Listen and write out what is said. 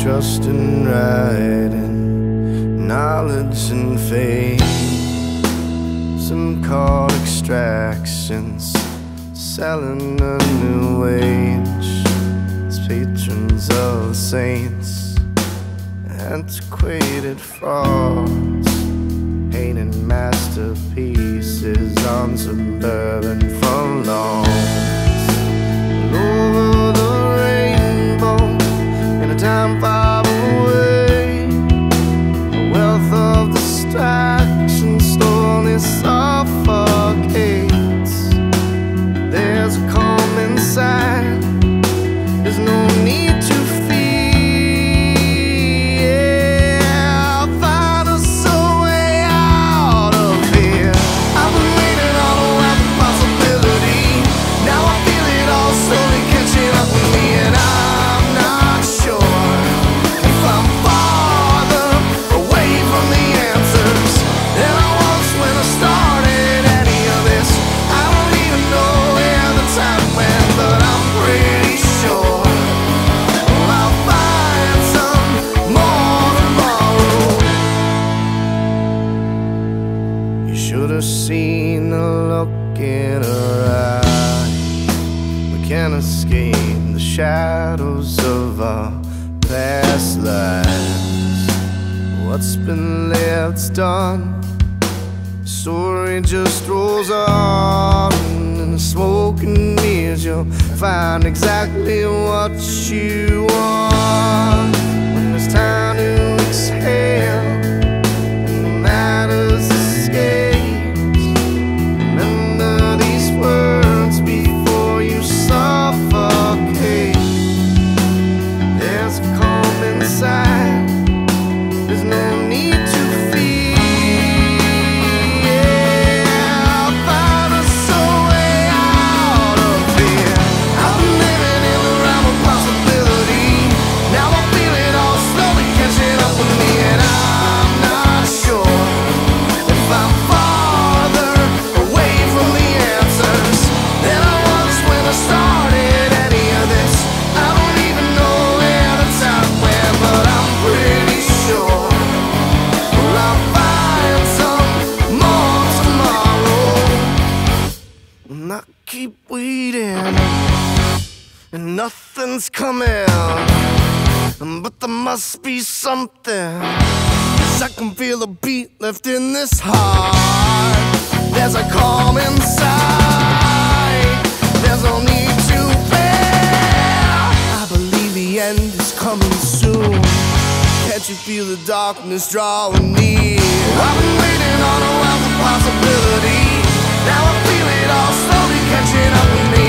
trust in writing, knowledge and fame. Some called extractions, selling a new age. As patrons of the saints, antiquated frauds, painted masterpieces on suburban front lawns. Over the rainbow, in a time far away, a wealth of distraction slowly suffocates. There's a calm inside, there's no need to fear. I'll find us a way out of here. I've been waiting all around the possibility. Now I feel it all slowly catching up with me, and I'm not sure if I'm farther away from the answers than I was when I started any of this. I don't even know where the time went, but I'm pretty sure I'll find some more tomorrow. You should have seen the look in her eye. We can't escape the shadows of our past lives. What's been left's done. The story just rolls on. In the smoke and mirrors, you'll find exactly what you want. When there's time to exhale and the matters escapes, remember these words before you suffocate. There's a calm inside, there's no need to fear. I'll find us a way out of here. I've been living in the realm of possibility. Now I feel it all slowly catching up with me, and I'm not sure if I'm farther away from the answers than I was when I started any of this. I don't even know where the time went, but I'm pretty sure I'll find some more tomorrow. And I keep waiting, and nothing's coming, but there must be something, 'cause I can feel the beat left in this heart. There's a calm inside, there's no need to fear. I believe the end is coming soon. Can't you feel the darkness drawing near? I've been waiting on a wealth of possibility. Now I feel it all slowly catching up with me.